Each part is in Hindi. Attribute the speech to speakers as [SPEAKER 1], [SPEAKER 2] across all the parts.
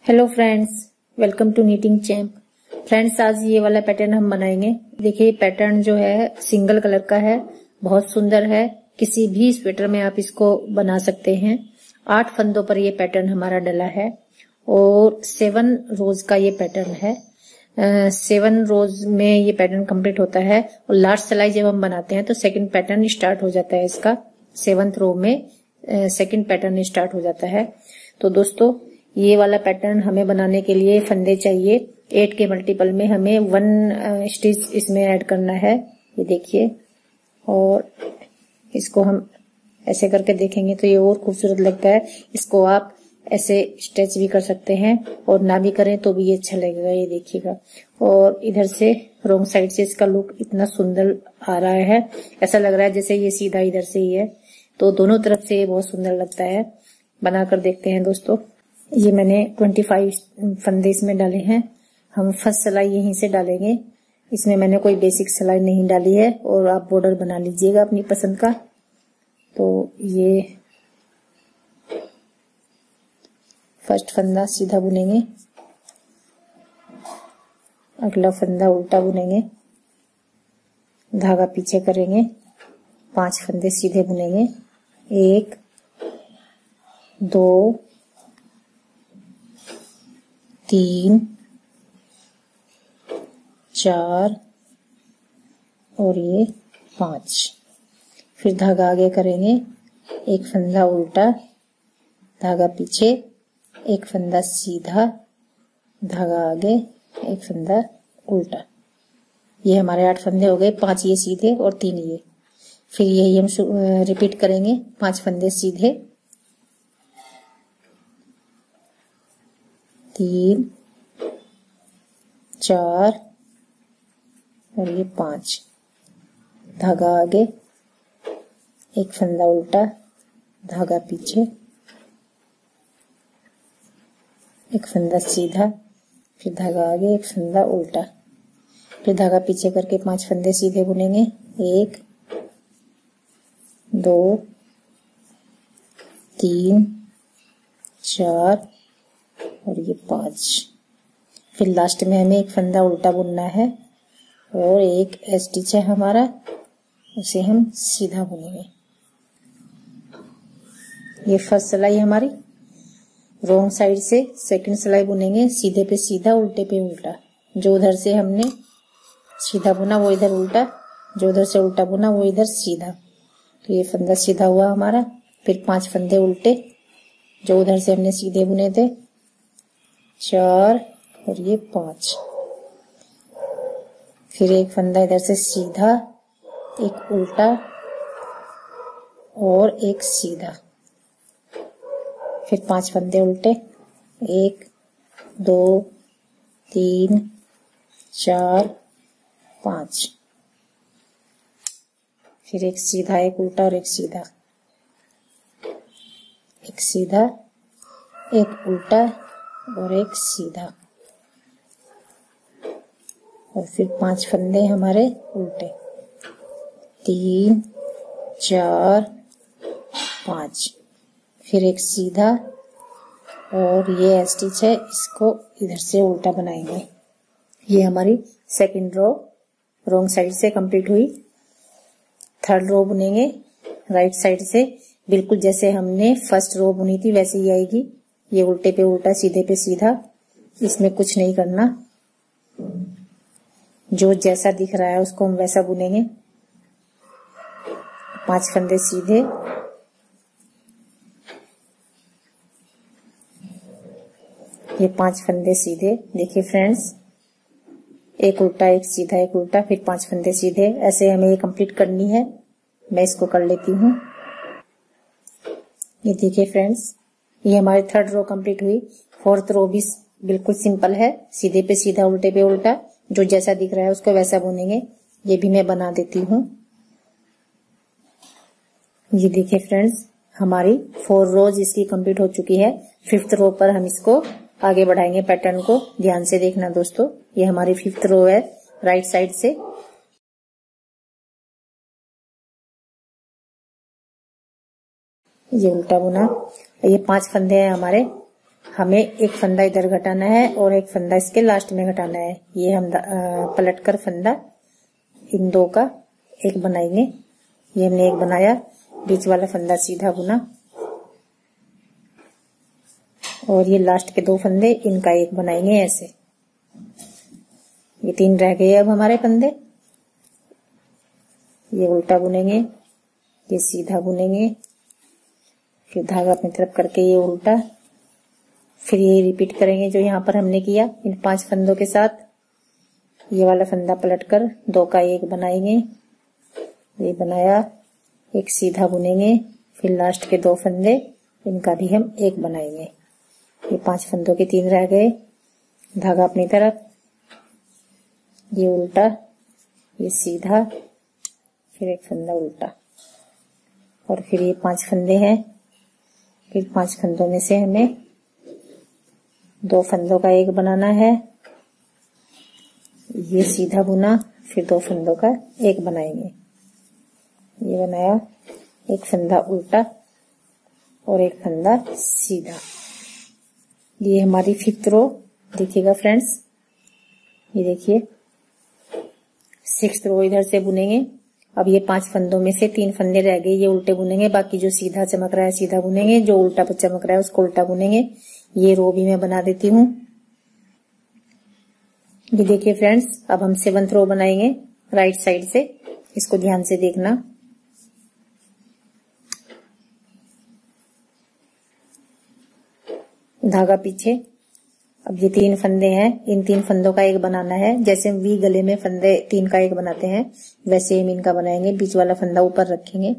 [SPEAKER 1] Hello friends, welcome to Knitting Champ. Friends, आज ये वाला पैटर्न हम बनाएंगे। देखिए, पैटर्न जो है सिंगल कलर का है, बहुत सुंदर है। किसी भी स्वेटर में आप इसको बना सकते हैं। 8 फंदों पर ये पैटर्न हमारा डला है और 7 रोज का ये पैटर्न है। 7 रोज में ये पैटर्न कंप्लीट होता है और लास्ट सिलाई जब हम बनाते हैं तो सेकंड पैटर्न स्टार्ट हो जाता है। इसका 7th रो में सेकंड पैटर्न स्टार्ट हो जाता है। तो दोस्तों, ये वाला पैटर्न हमें बनाने के लिए फंदे चाहिए। 8 के मल्टीपल में हमें 1 स्टिच इसमें ऐड करना है। ये देखिए, और इसको हम ऐसे करके देखेंगे तो ये और खूबसूरत लगता है। इसको आप ऐसे स्ट्रेच भी कर सकते हैं और ना भी करें तो भी ये अच्छा लगेगा। ये देखिएगा, और इधर से रोंग साइड से इसका लुक इतना सुंदर आ रहा है, ऐसा लग रहा है जैसे ये सीधा इधर से ही है। तो दोनों तरफ से ये बहुत सुंदर लगता है। बनाकर देखते हैं दोस्तों। ये मैंने 25 फंदे इसमें डाले हैं। हम फर्स्ट सिलाई यहीं से डालेंगे। इसमें मैंने कोई बेसिक सिलाई नहीं डाली है और आप बॉर्डर बना लीजिएगा अपनी पसंद का। तो ये फर्स्ट फंदा सीधा बुनेंगे, अगला फंदा उल्टा बुनेंगे, धागा पीछे करेंगे, 5 फंदे सीधे बुनेंगे। 1 2 3 4 और ये 5। फिर धागा आगे करेंगे, 1 फंदा उल्टा, धागा पीछे, 1 फंदा सीधा, धागा आगे, 1 फंदा उल्टा। ये हमारे 8 फंदे हो गए। 5 ये सीधे और 3 ये। फिर यही हम रिपीट करेंगे। 5 फंदे सीधे, 3 4 और ये 5। धागा आगे, 1 फंदा उल्टा, धागा पीछे, 1 फंदा सीधा, फिर धागा आगे, 1 फंदा उल्टा, फिर धागा पीछे करके 5 फंदे सीधे बुनेंगे। 1 2 3 4 और ये 5। फिर लास्ट में हमें 1 फंदा उल्टा बुनना है और एक स्टिच है हमारा, उसे हम सीधा बुनेंगे। ये फर्स्ट सिलाई हमारी। रोंग साइड से सेकंड सिलाई बुनेंगे, सीधे पे सीधा, उल्टे पे उल्टा। जो उधर से हमने सीधा बुना वो इधर उल्टा, जो उधर से उल्टा बुना वो इधर सीधा। तो ये फंदा सीधा हुआ हमारा। फिर 5 फंदे उल्टे, जो उधर से हमने सीधे बुने थे, 4 और ये 5। फिर 1 फंदा इधर से सीधा, 1 उल्टा और 1 सीधा। फिर 5 फंदे उल्टे, 1 2 3 4 5। फिर 1 सीधा, 1 उल्टा और 1 सीधा, 1 सीधा, 1 उल्टा और 1 सीधा। और फिर 5 फंदे हमारे उल्टे, 3 4 5। फिर 1 सीधा और ये स्टिच है, इसको इधर से उल्टा बनाएंगे। ये हमारी सेकंड रो रोंग साइड से कंप्लीट हुई। थर्ड रो बुनेंगे राइट साइड से, बिल्कुल जैसे हमने फर्स्ट रो बुनी थी वैसे ही आएगी। ये उल्टे पे उल्टा, सीधे पे सीधा, इसमें कुछ नहीं करना। जो जैसा दिख रहा है उसको हम वैसा बुनेंगे। 5 फंदे सीधे, ये 5 फंदे सीधे। देखिए फ्रेंड्स, 1 उल्टा, 1 सीधा, 1 उल्टा, फिर 5 फंदे सीधे। ऐसे हमें ये कंप्लीट करनी है। मैं इसको कर लेती हूँ। ये देखिए फ्रेंड्स, ये हमारी थर्ड रो कंप्लीट हुई। फोर्थ रो भी बिल्कुल सिंपल है, सीधे पे सीधा, उल्टे पे उल्टा, जो जैसा दिख रहा है उसको वैसा बुनेंगे। ये भी मैं बना देती हूँ। ये देखिए फ्रेंड्स, हमारी 4 रोज इसकी कंप्लीट हो चुकी है। 5th रो पर हम इसको आगे बढ़ाएंगे। पैटर्न को ध्यान से देखना दोस्तों। ये हमारी 5th रो है राइट साइड से। ये उल्टा बुना। ये 5 फंदे हैं हमारे। हमें एक फंदा इधर घटाना है और एक फंदा इसके लास्ट में घटाना है। ये हम पलटकर फंदा इन दो का एक बनाएंगे। ये हमने एक बनाया, बीच वाला फंदा सीधा बुना और ये लास्ट के दो फंदे इनका एक बनाएंगे ऐसे। ये 3 रह गए अब हमारे फंदे। ये उल्टा बुनेंगे, ये सीधा बुनेंगे, फिर धागा अपनी तरफ करके ये उल्टा, फिर ये रिपीट करेंगे जो यहाँ पर हमने किया इन 5 फंदों के साथ। ये वाला फंदा पलटकर 2 का एक बनाएंगे, ये बनाया, एक सीधा बुनेंगे, फिर लास्ट के 2 फंदे इनका भी हम एक बनाएंगे। ये 5 फंदों के 3 रह गए, धागा अपनी तरफ, ये उल्टा, ये सीधा, फिर एक फंदा उल्टा और फिर ये 5 फंदे हैं। फिर 5 फंदों में से हमें 2 फंदों का एक बनाना है। ये सीधा बुना, फिर 2 फंदों का एक बनाएंगे। ये बनाया, एक फंदा उल्टा और एक फंदा सीधा। ये हमारी 5th रो देखिएगा फ्रेंड्स। ये देखिए 6th रो इधर से बुनेंगे। अब ये 5 फंदों में से 3 फंदे रह गए, ये उल्टे बुनेंगे। बाकी जो सीधा चमक रहा है सीधा बुनेंगे, जो उल्टा पर चमक रहा है उसको उल्टा बुनेंगे। ये रो भी मैं बना देती हूँ। ये देखिए फ्रेंड्स, अब हम 7th रो बनाएंगे राइट साइड से। इसको ध्यान से देखना। धागा पीछे। अब ये 3 फंदे हैं, इन 3 फंदों का एक बनाना है। जैसे वी गले में फंदे 3 का एक बनाते हैं वैसे हम इनका बनाएंगे। बीच वाला फंदा ऊपर रखेंगे,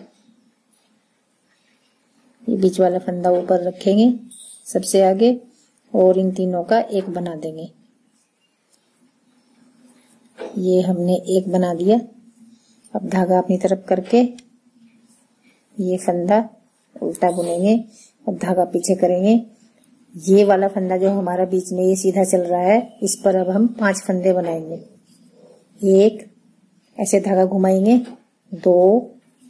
[SPEAKER 1] ये बीच वाला फंदा ऊपर रखेंगे सबसे आगे और इन तीनों का एक बना देंगे। ये हमने एक बना दिया। अब धागा अपनी तरफ करके ये फंदा उल्टा बुनेंगे। अब धागा पीछे करेंगे। ये वाला फंदा जो हमारा बीच में ये सीधा चल रहा है, इस पर अब हम 5 फंदे बनाएंगे। 1 ऐसे धागा घुमाएंगे, 2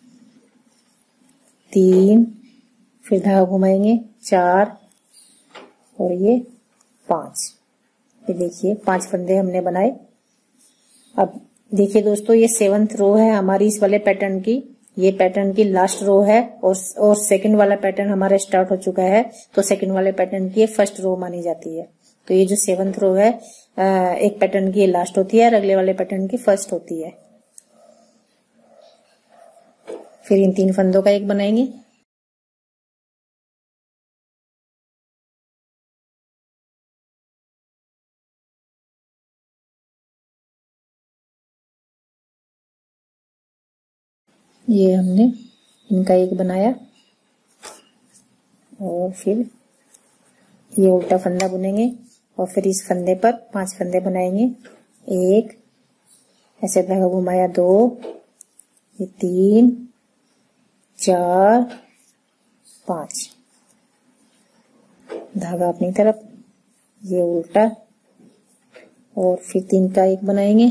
[SPEAKER 1] 3 फिर धागा घुमाएंगे 4 और ये 5। ये देखिए 5 फंदे हमने बनाए। अब देखिए दोस्तों, ये 7th रो है हमारी इस वाले पैटर्न की। ये पैटर्न की लास्ट रो है और सेकंड वाला पैटर्न हमारा स्टार्ट हो चुका है, तो सेकंड वाले पैटर्न की 1st रो मानी जाती है। तो ये जो 7th रो है एक पैटर्न की लास्ट होती है और अगले वाले पैटर्न की 1st होती है। फिर इन 3 फंदों का एक बनाएंगे। ये हमने इनका एक बनाया और फिर ये उल्टा फंदा बुनेंगे और फिर इस फंदे पर 5 फंदे बनाएंगे। 1 ऐसे धागा घुमाया, 2 ये 3 4 5 धागा अपनी तरफ, ये उल्टा और फिर 3 का एक बनाएंगे।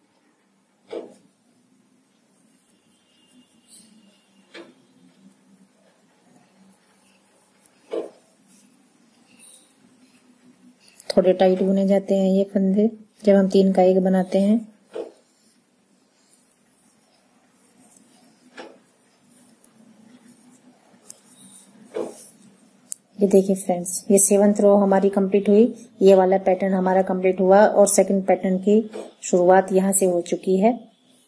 [SPEAKER 1] थोड़े टाइट बुने जाते हैं ये फंदे जब हम 3 का एक बनाते हैं। ये देखिए फ्रेंड्स, ये 7th रो हमारी कंप्लीट हुई। ये वाला पैटर्न हमारा कंप्लीट हुआ और सेकंड पैटर्न की शुरुआत यहां से हो चुकी है।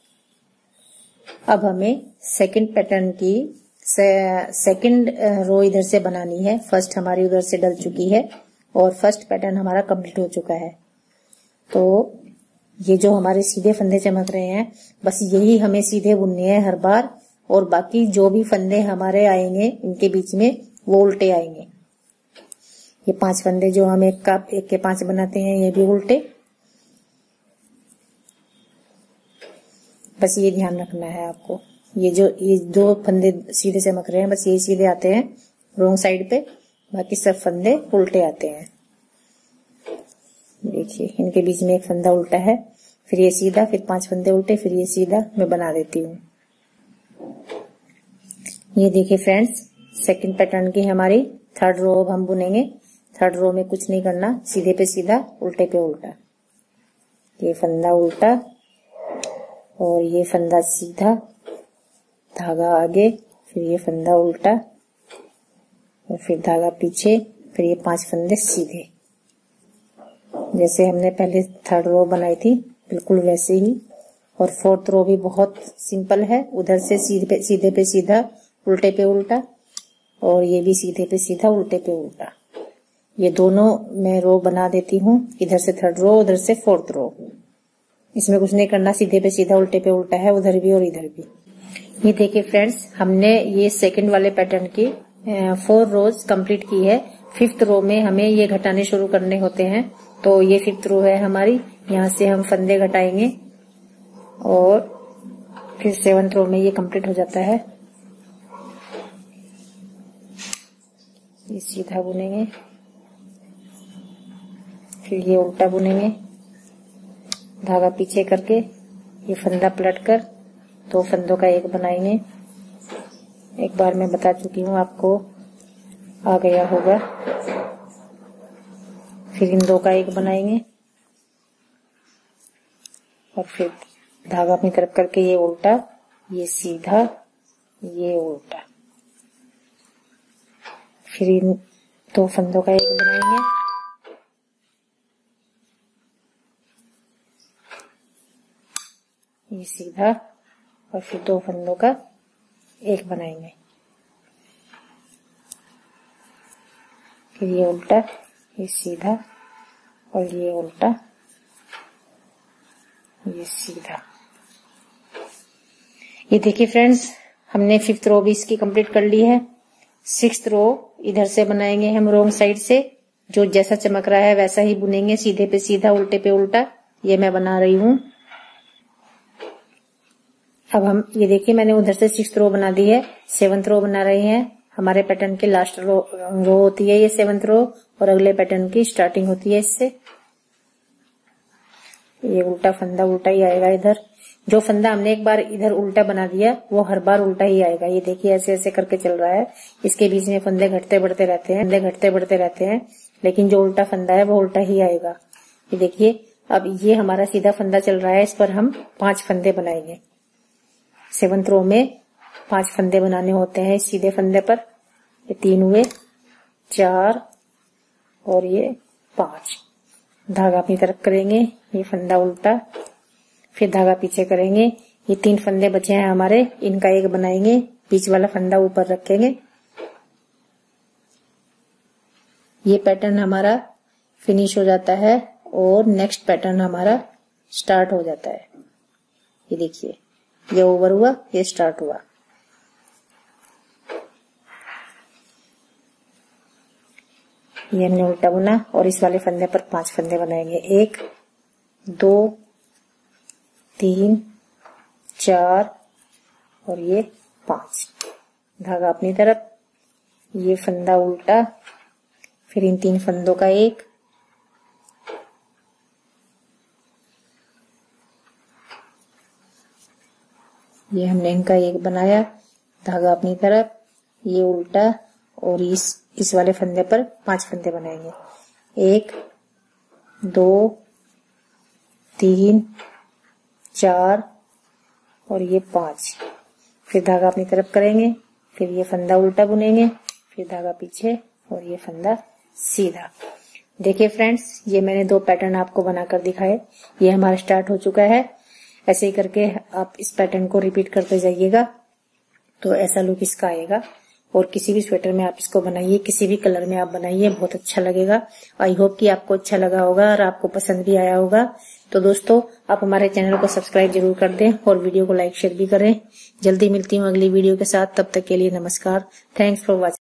[SPEAKER 1] अब हमें सेकंड पैटर्न की सेकंड रो इधर से बनानी है। फर्स्ट हमारी उधर से डल चुकी है और फर्स्ट पैटर्न हमारा कंप्लीट हो चुका है। तो ये जो हमारे सीधे फंदे चमक रहे हैं, बस यही हमें सीधे बुनने हैं हर बार, और बाकी जो भी फंदे हमारे आएंगे इनके बीच में वो उल्टे आएंगे। ये 5 फंदे जो हम एक के 5 बनाते हैं ये भी उल्टे। बस ये ध्यान रखना है आपको। ये 2 फंदे सीधे चमक रहे हैं, बस यही सीधे आते हैं रॉन्ग साइड पे, बाकी सब फंदे उल्टे आते हैं। देखिए इनके बीच में एक फंदा उल्टा है, फिर ये सीधा, फिर 5 फंदे उल्टे, फिर ये सीधा। मैं बना देती हूँ। ये देखिए फ्रेंड्स, सेकंड पैटर्न की हमारी 3rd रो अब हम बुनेंगे। थर्ड रो में कुछ नहीं करना, सीधे पे सीधा उल्टे पे उल्टा। ये फंदा उल्टा और ये फंदा सीधा, धागा आगे, फिर ये फंदा उल्टा और फिर धागा पीछे, फिर ये 5 फंदे सीधे। जैसे हमने पहले थर्ड रो बनाई थी बिल्कुल वैसे ही। और फोर्थ रो भी बहुत सिंपल है, उधर से सीधे पे सीधा उल्टे पे उल्टा और ये भी सीधे पे सीधा उल्टे पे उल्टा। ये दोनों मैं रो बना देती हूँ, इधर से थर्ड रो, उधर से फोर्थ रो। इसमें कुछ नहीं करना, सीधे पे सीधा उल्टे पे उल्टा है, उधर भी और इधर भी। ये देखिए फ्रेंड्स, हमने ये सेकंड वाले पैटर्न की 4 रोज कंप्लीट की है। 5th रो में हमें ये घटाने शुरू करने होते हैं। तो ये 5th रो है हमारी, यहाँ से हम फंदे घटाएंगे और फिर 7th रो में ये कंप्लीट हो जाता है। ये सीधा बुनेंगे, फिर ये उल्टा बुनेंगे, धागा पीछे करके ये फंदा पलट कर 2 फंदों का एक बनाएंगे। एक बार मैं बता चुकी हूँ, आपको आ गया होगा। फिर इन 2 का एक बनाएंगे और फिर धागा अपनी तरफ करके ये उल्टा, ये सीधा, ये उल्टा, फिर इन 2 फंदों का एक बनाएंगे। ये सीधा और फिर 2 फंदों का एक बनाएंगे। फिर ये उल्टा, ये सीधा और ये उल्टा, ये सीधा। ये देखिए फ्रेंड्स, हमने 5th रो भी इसकी कंप्लीट कर ली है। 6th रो इधर से बनाएंगे हम रोंग साइड से, जो जैसा चमक रहा है वैसा ही बुनेंगे, सीधे पे सीधा उल्टे पे उल्टा। ये मैं बना रही हूं। अब हम ये देखिए, मैंने उधर से 6th रो बना दी है, 7th रो बना रहे हैं। हमारे पैटर्न की लास्ट रो होती है ये 7th रो और अगले पैटर्न की स्टार्टिंग होती है इससे। ये उल्टा फंदा उल्टा ही आएगा। इधर जो फंदा हमने एक बार इधर उल्टा बना दिया वो हर बार उल्टा ही आएगा। ये देखिए ऐसे ऐसे करके चल रहा है, इसके बीच में फंदे घटते बढ़ते रहते हैं, लेकिन जो उल्टा फंदा है वो उल्टा ही आएगा। ये देखिए, अब ये हमारा सीधा फंदा चल रहा है, इस पर हम 5 फंदे बनाएंगे। 7th रो में 5 फंदे बनाने होते हैं इस सीधे फंदे पर। ये 3 हुए, 4 और ये 5। धागा अपनी तरफ करेंगे, ये फंदा उल्टा, फिर धागा पीछे करेंगे। ये 3 फंदे बचे हैं हमारे, इनका एक बनाएंगे, बीच वाला फंदा ऊपर रखेंगे। ये पैटर्न हमारा फिनिश हो जाता है और नेक्स्ट पैटर्न हमारा स्टार्ट हो जाता है। ये देखिए, ये ओवर हुआ, ये स्टार्ट हुआ। ये हमने उल्टा बुना और इस वाले फंदे पर 5 फंदे बनाएंगे। 1 2 3 4 और ये 5। धागा अपनी तरफ, ये फंदा उल्टा, फिर इन 3 फंदों का एक, ये हमने इनका एक बनाया, धागा अपनी तरफ, ये उल्टा और इस वाले फंदे पर 5 फंदे बनाएंगे। 1 2 3 4 और ये 5। फिर धागा अपनी तरफ करेंगे, फिर ये फंदा उल्टा बुनेंगे, फिर धागा पीछे और ये फंदा सीधा। देखिए फ्रेंड्स, ये मैंने 2 पैटर्न आपको बनाकर दिखाए। ये हमारा स्टार्ट हो चुका है। ऐसे ही करके आप इस पैटर्न को रिपीट करते जाइएगा तो ऐसा लुक इसका आएगा। और किसी भी स्वेटर में आप इसको बनाइए, किसी भी कलर में आप बनाइए, बहुत अच्छा लगेगा। आई होप कि आपको अच्छा लगा होगा और आपको पसंद भी आया होगा। तो दोस्तों, आप हमारे चैनल को सब्सक्राइब जरूर कर दें और वीडियो को लाइक शेयर भी करें। जल्दी मिलती हूँ अगली वीडियो के साथ, तब तक के लिए नमस्कार। Thanks for watching.